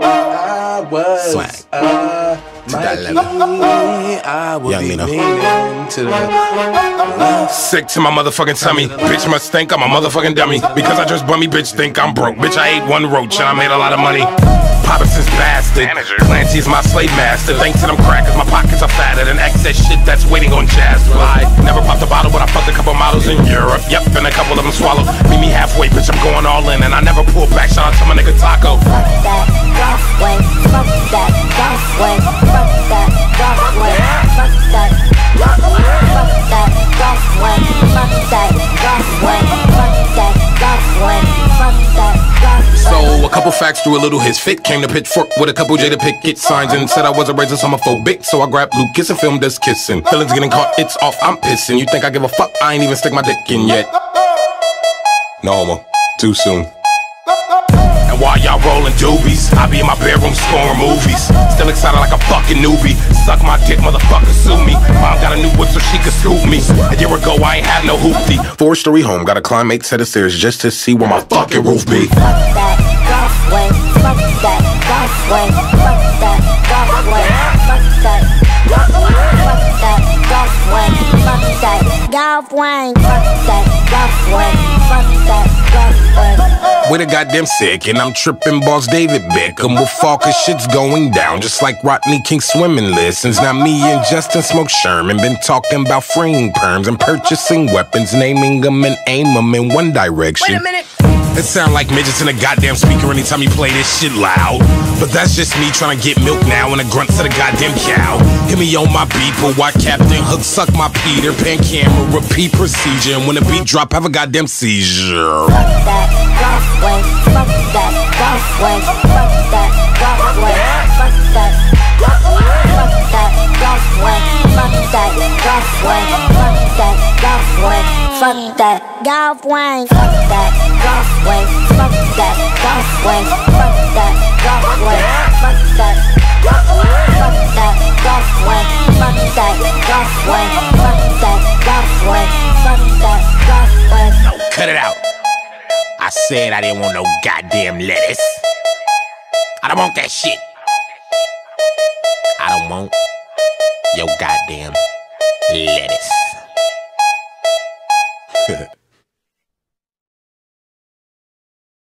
I was swag to that level. I would Young be Nino. leaning to the Sick to my motherfucking tummy. Bitch must think I'm a motherfucking dummy. Because I just bummy, bitch think I'm broke. Bitch, I ate one roach and I made a lot of money. Papa since bastard. Clancy's my slave master. Thanks to them crackers, my pockets are fatter than excess shit that's waiting on jazz fly. Never popped a bottle, but I fucked a couple models in Europe. Yep, and a couple of them swallowed. Meet me halfway, bitch, I'm going all in. And I never pull back, shout out to my nigga Taco. Fuck that, golf way. Fuck that, golf way. Fuck that, golf way. Fuck that, fuck that, golf way. Fuck that, golf way. Fuck that, golf way. Fuck that, golf way. So, a couple facts through a little his fit. Came to Pitchfork with a couple Jada Pickett signs and said I was a racist homophobic. So I grabbed Lucas and filmed us kissing. Feelings getting caught, it's off, I'm pissing. You think I give a fuck? I ain't even stick my dick in yet. No homo, too soon. And while y'all rolling doobies, I be in my bedroom scoring movies. Still excited like a fucking newbie. Suck my dick, motherfucker, sue me. Mom got a new whip so she could scoop me. A year ago I ain't had no hoopty. 4-story home, gotta climb 8 set of stairs just to see where my fucking roof be. Fuck that, golf way. Fuck that, golf way. Fuck that, golf way. Fuck that, fuck that, golf way. Fuck that, golf way. Fuck that, golf way. Fuck that, golf way. With a goddamn sick, and I'm tripping boss David Beckham will fall cause shit's going down. Just like Rodney King swimming lessons. Now me and Justin Smoke Sherman been talking about freeing perms and purchasing weapons, naming them and aim them in one direction. Wait a minute. It sound like midgets in a goddamn speaker anytime you play this shit loud. But that's just me trying to get milk now and a grunt to the goddamn cow. Hit me on my beat, but why Captain Hook suck my Peter Pan camera, repeat procedure. And when the beat drop, have a goddamn seizure. Fuck that, golf way. Fuck that, golf way. Fuck that, golf way. Fuck that, fuck that, golf way. Fuck that, golf way. Fuck that, golf way. Fuck that, golf way. Fuck that, golf way. Fuck that, golf way. Fuck that, golf way. Fuck that, fuck that, golf way. Fuck that, golf way. Fuck that, golf way. Fuck that, golf way. Cut it out. I said I didn't want no goddamn lettuce. I don't want that shit. I don't want your goddamn lettuce.